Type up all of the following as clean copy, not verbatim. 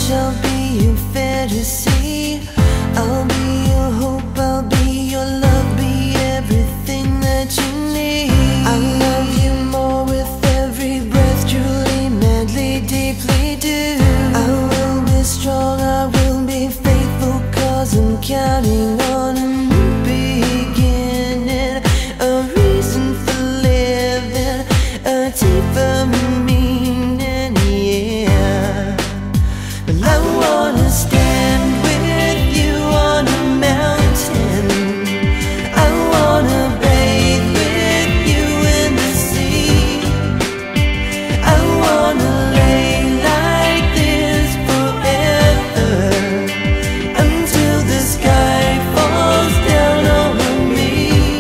wish, I'll be your fantasy. I'll be your hope, I'll be your love, be everything that you need. I love you more with every breath, truly, madly, deeply do. I will be strong, I will be faithful, 'cause I'm counting on a new beginning, a reason for living, a deeper meaning, yeah. Well, I wanna stand with you on a mountain, I wanna bathe with you in the sea, I wanna lay like this forever, until the sky falls down over me.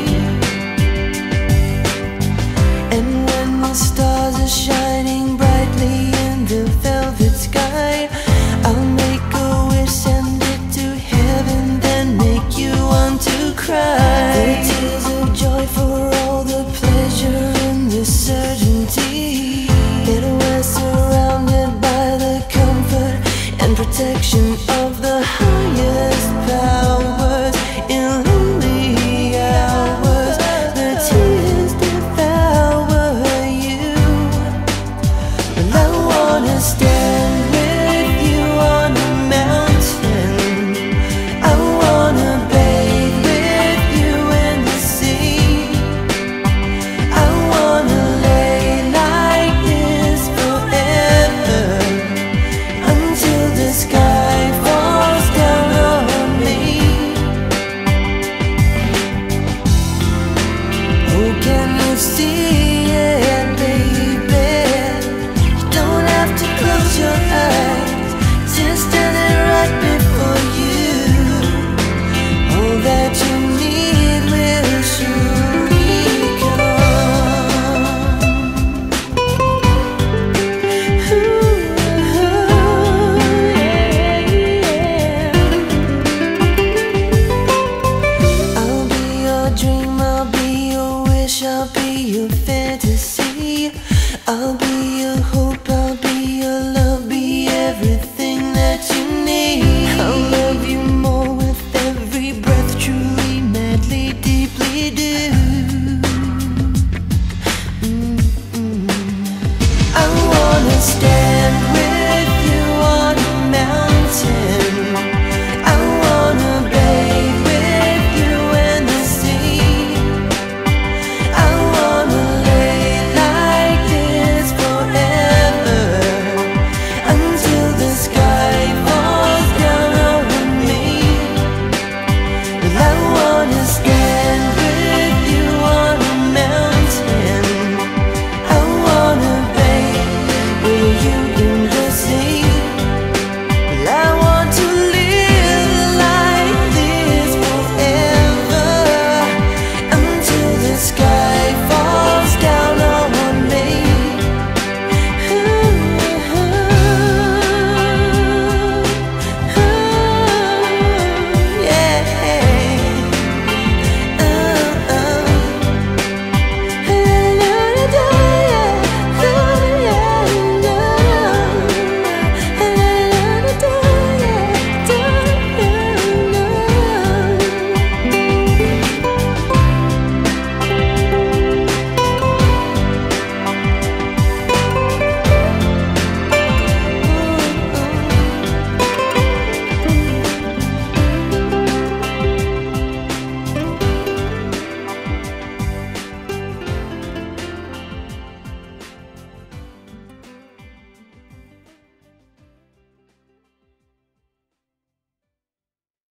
And when the stars are shining brightly in the velvet sky, I'll make a wish, send it to heaven, then make you want to cry. The tears of joy for all the pleasure and the certainty that we're surrounded by the comfort and protection of the highest powers. In lonely hours, the tears devour you. And I wanna stand with you on a mountain, I wanna bathe with you in the sea, I wanna lay like this forever, until the sky falls down on me. Oh, can you see it, baby? You don't have to close your eyes, just standing right before you. All that you need will surely come. Ooh, yeah. I'll be your dream, I'll be your wish, I'll be your fantasy. I'll be your hope, I'll be your love, be everything that you need. I'll love you more with every breath, truly, madly, deeply do. I wanna stand with